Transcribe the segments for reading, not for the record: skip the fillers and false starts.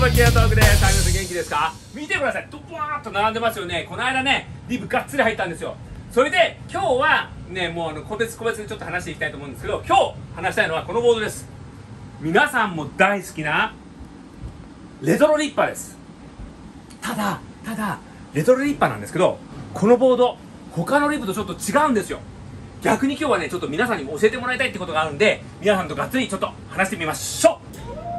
もキアトークです。皆さん元気ですか？見てください、ドバーッと並んでますよね。この間ね、リブがっつり入ったんですよ。それで今日はね、もう個別でちょっと話していきたいと思うんですけど、今日話したいのはこのボードです。皆さんも大好きなレトロリッパーです。ただレトロリッパーなんですけど、このボード他のリブとちょっと違うんですよ。逆に今日はね、ちょっと皆さんに教えてもらいたいってことがあるんで、皆さんとがっつりちょっと話してみましょう。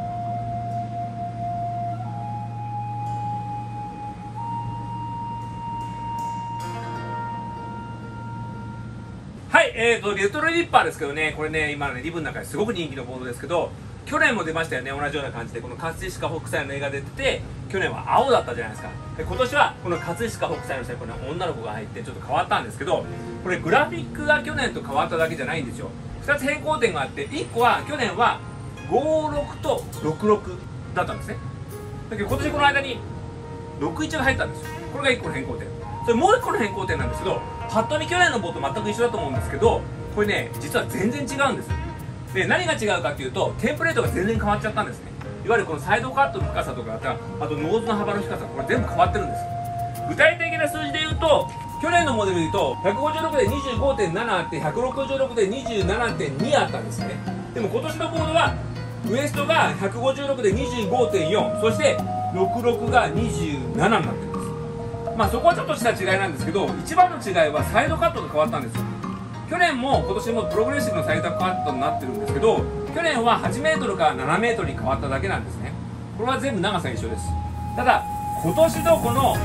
はい、レトロリッパーですけどね、これね、今ね、リブの中ですごく人気のボードですけど、去年も出ましたよね、同じような感じで、この葛飾北斎の絵が出てて、去年は青だったじゃないですか。で、今年はこの葛飾北斎の下にこの女の子が入ってちょっと変わったんですけど、これグラフィックが去年と変わっただけじゃないんですよ。2つ変更点があって、1個は去年は56と66だったんですね。だけど今年この間に61が入ったんですよ。これが1個の変更点。それもう1個の変更点なんですけど、パッと見去年のボート全く一緒だと思うんですけど、これね、実は全然違うんです。で、何が違うかっていうと、テンプレートが全然変わっちゃったんですね。いわゆるこのサイドカットの深さとか、あとノーズの幅の深さ、これ全部変わってるんです。具体的な数字で言うと、去年のモデルで言うと156で 25.7 あって166で 27.2 あったんですね。でも今年のボードはウエストが156で 25.4、 そして66が27になってるんです。まあそこはちょっとした違いなんですけど、一番の違いはサイドカットが変わったんですよ。去年も今年もプログレッシブのサイドカットになってるんですけど、去年は 8m から 7m に変わっただけなんですね。これは全部長さ一緒です。ただ今年のこの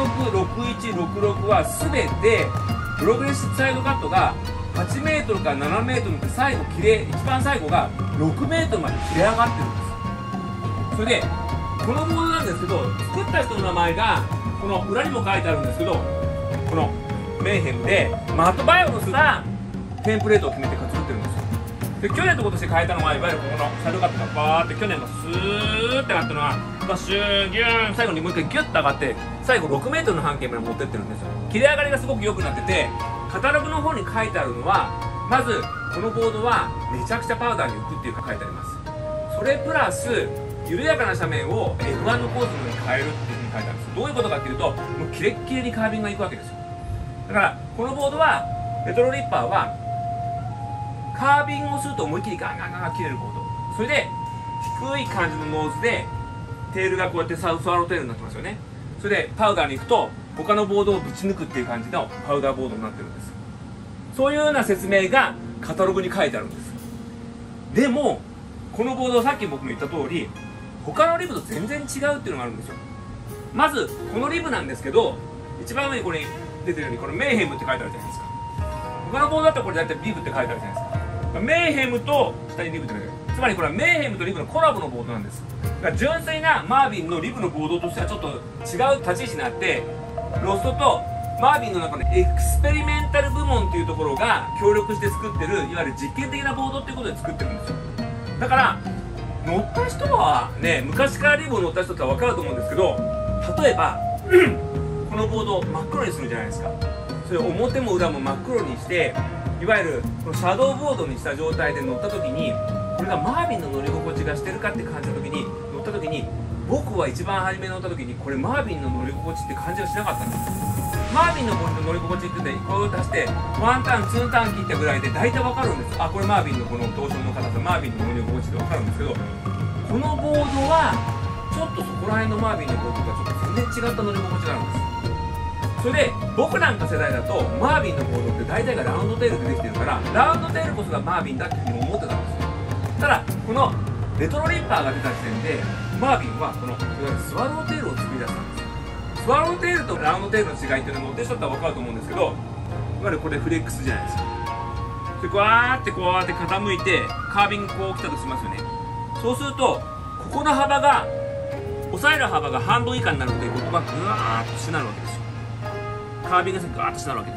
566166は全てプログレッシブサイドカットが 8m から 7m って最後一番最後が 6m まで切れ上がってるんです。それでこのボードなんですけど、作った人の名前がこの裏にも書いてあるんですけど、このメイヘムでマットバイオロスがテンプレートを決めて作ってるんですよ。で、去年と今年変えたのは、いわゆるこのサイドカットがバーって去年がスーってなったのがシューギューン、最後にもう一回ギュッと上がって最後 6m の半径まで持ってってるんですよ。切れ上がりがすごく良くなってて、カタログの方に書いてあるのは、まずこのボードはめちゃくちゃパウダーに浮くっていうか書いてあります。それプラス緩やかな斜面を F1 のコースに変えるっていうふうに書いてあるんです。どういうことかっていうと、もうキレッキレにカービングがいくわけですよ。だからこのボードはレトロリッパーはカービングをすると思いっきりガンガンガンガン切れるボード。それで低い感じのノーズでテールがこうやってスワローテールになってますよね。それでパウダーに行くと他のボードをぶち抜くっていう感じのパウダーボードになってるんです。そういうような説明がカタログに書いてあるんです。でもこのボードはさっき僕も言った通り、他のリブと全然違うっていうのがあるんですよ。まずこのリブなんですけど、一番上にこれ出てるようにこれメイヘムって書いてあるじゃないですか。他のボードだったらこれ大体リブって書いてあるじゃないですか。メイヘムと下にリブって書いてある。つまりこれはメイヘムとリブのコラボのボードなんです。だから純粋なマービンのリブのボードとしてはちょっと違う立ち位置になって、ロストとマービンの中のエクスペリメンタル部門っていうところが協力して作ってる、いわゆる実験的なボードっていうことで作ってるんですよ。だから乗った人はね、昔からリブを乗った人って分かると思うんですけど、例えばこのボードを真っ黒にするじゃないですか。それを表も裏も真っ黒にして、いわゆるこのシャドーボードにした状態で乗った時に、これがマービンの乗り心地がしてるかって感じた時に、乗った時に僕は一番初めに乗った時にこれマービンの乗り心地って感じがしなかったんです。マービンの乗り心地ってね、こう出して1ターン2ターン切ったぐらいで大体分かるんです。あ、これマービンのこの動線の形、マービンの乗り心地って分かるんですけど、このボードはちょっとそこら辺のマービンのボードとはちょっと全然違った乗り心地があるんです。それで僕なんか世代だとマービンのボードって大体がラウンドテールでできてるから、ラウンドテールこそがマービンだっていうふうに思ってたんですよ。ただこのレトロリッパーが出た時点でマービンはこのいわゆるスワローテールを作り出したんですよ。スワローテールとラウンドテールの違いっていうのを乗ってる人だったら分かると思うんですけど、いわゆるこれフレックスじゃないですか。でこうやって傾いてカービングこう来たとしますよね。そうするとここの幅が押さえる幅が半分以下になるので、ここがグワーッとしなるわけですよ。カービングがガーッとしなるわけです。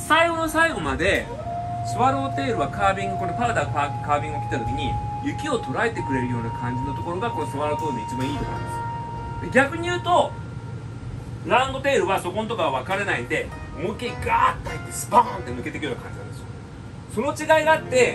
最後の最後までスワローテールはカービング、このパウダーカービングを切った時に雪を捉えてくれるような感じのところがこのスワローテールの一番いいところなんです。で逆に言うとラウンドテールはそこのところは分かれないんで、思いっきりガーッと入ってスパーンって抜けてくるような感じなんですよ。その違いがあって、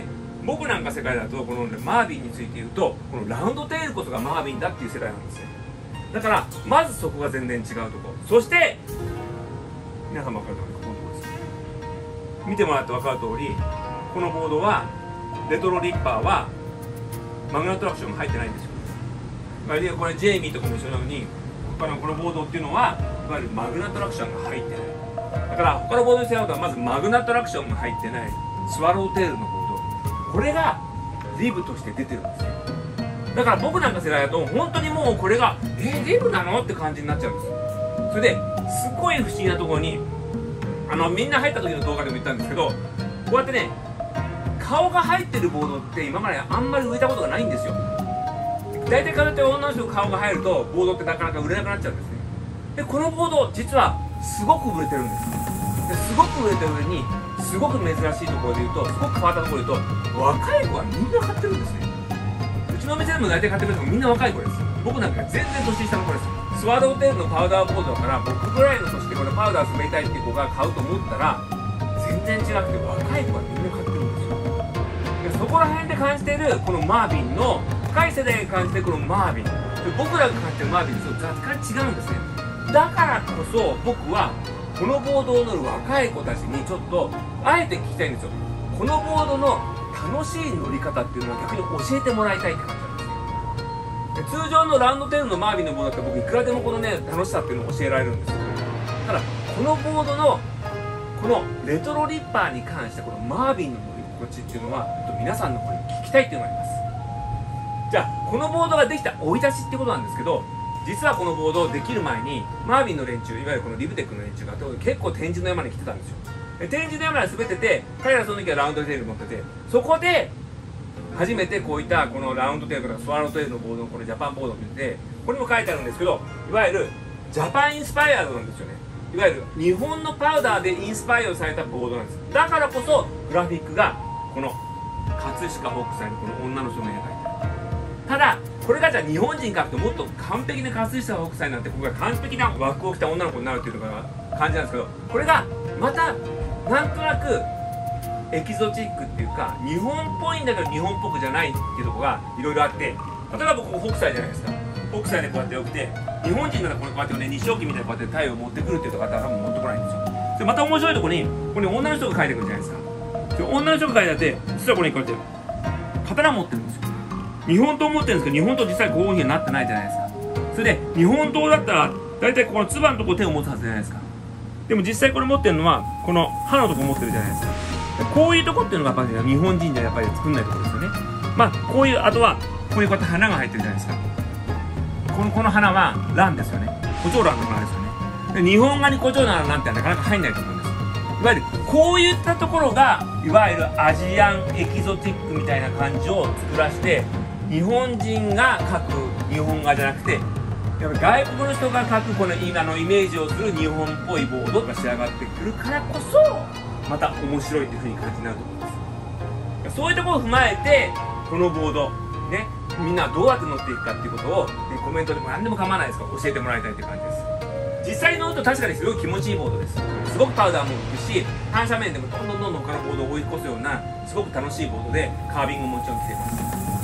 僕なんか世界だとこの、ね、マービンについて言うとこのラウンドテールこそがマービンだっていう世界なんですよ。だからまずそこが全然違うところ。そして皆さんも分かるとおりこのところです。見てもらって分かる通りこのボードはレトロリッパーはマグナトラクションが入ってないんですよ。これジェイミーとかも一緒なのにこのボードっていうのはいわゆるマグナトラクションが入ってない。だから他のボードにしたことはまずマグナトラクションが入ってないスワローテールのボード、これがリブとして出てるんですよ。だから僕なんか世代だと本当にもうこれがリブなのって感じになっちゃうんですよ。それですごい不思議なところにみんな入った時の動画でも言ったんですけど、こうやってね顔が入ってるボードって今まであんまり売れたことがないんですよ。大体からって女の人の顔が入るとボードってなかなか売れなくなっちゃうんですね。でこのボード実はすごく売れてるんです。ですごく売れてる上にすごく珍しいところで言うとすごく変わったところで言うと若い子はみんな買ってるんですね。うちの店でも大体買ってくれる人もみんな若い子です。僕なんか全然年下の子です。スワローテールのパウダーボードだから僕ぐらいの年でこれパウダー滑りたいっていう子が買うと思ったら全然違くて若い子はみんな買ってるんですよ。でそこら辺で感じているこのマービンの深い世代が感じているこのマービンで僕らが感じているマービンと若干違うんですね。だからこそ僕はこのボードを乗る若い子たちにちょっとあえて聞きたいんですよ。このボードの楽しい乗り方っていうのを逆に教えてもらいたいって感じなんですね。で通常のラウンドテールのマービンのボードだって僕いくらでもこのね楽しさっていうのを教えられるんですよ。ただこのボードのこのレトロリッパーに関してこのマービンの乗り心地っていうのは皆さんの方に聞きたいっていうのがあります。じゃあこのボードができた生い立ちってことなんですけど、実はこのボードできる前にマービンの連中、いわゆるこのリブテックの連中が結構天神の山に来てたんですよ。で天神の山に滑ってて彼らその時はラウンドテール持ってて、そこで初めてこういったこのラウンドテールとかスワローテールのボードのこのジャパンボードを見て、これにも書いてあるんですけどいわゆるジャパンインスパイアードなんですよね。いわゆる日本のパウダーでインスパイアされたボードなんです。だからこそグラフィックがこの葛飾北斎のこの女の人の絵が描いてある。ただこれがじゃあ日本人からともっと完璧な葛飾北斎なんてここが完璧な和服を着た女の子になるっていうのが感じなんですけど、これがまたなんとなくエキゾチックっていうか日本っぽいんだけど日本っぽくじゃないっていうところがいろいろあって、例えばここ北斎じゃないですか。北斎でこうやってよくて日本人ならこうやってね日照記みたいなこうやって太陽を持ってくるっていうところが多分持ってこないんですよ。でまた面白いところにここに女の人が描いてくるじゃないですか。で女の人が描いてあって実はこれこうやって刀持ってるんですよ。日本刀持ってるんですけど日本刀実際こういうふうにはなってないじゃないですか。それで日本刀だったら大体ここのつばのところ手を持つはずじゃないですか。でも実際これ持ってるのはこの刃のところ持ってるじゃないですか。こういうとこっていうのがやっぱり日本人じゃやっぱり作んないところですよね。まあこういうあとはこういうこうやって花が入ってるじゃないですか。この花は蘭ですよね。胡蝶蘭の花ですよね。で日本画に胡蝶蘭なんてなかなか入んないと思うんです。いわゆるこういったところがいわゆるアジアンエキゾチックみたいな感じを作らせて日本人が描く日本画じゃなくてやっぱり外国の人が描くこの今のイメージをする日本っぽいボードが仕上がってくるからこそまた面白いというふうに感じになると思います。そういうところを踏まえてこのボードねみんなどうやって乗っていくかっていうことを、コメントでも何でも構わないですから教えてもらいたいという感じです。実際乗ると確かにすごい気持ちいいボードです。すごくパウダーも浮くし反射面でもどんどん他のボードを追い越すようなすごく楽しいボードでカービングももちろん来ています。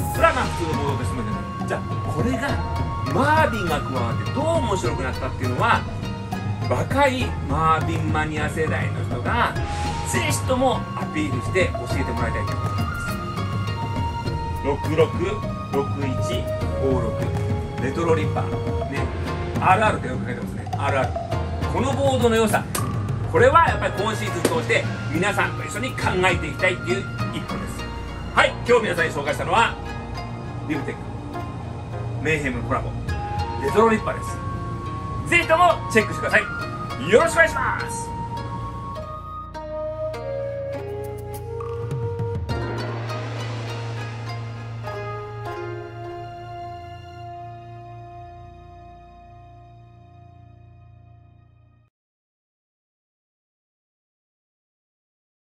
それはまあ普通のボードとしてもじゃあこれがマービンが加わってどう面白くなったっていうのは若いマービンマニア世代の人がぜひともアピールして教えてもらいたいと思います。666156レトロリッパーね RR ってよく書いてますね。 RR このボードの良さ、これはやっぱり今シーズン通して皆さんと一緒に考えていきたいっていう一歩です。はい、今日皆さんに紹介したのはリブテックメイヘムのコラボレトロリッパーです。ぜひともチェックしてください。よろしくお願いします。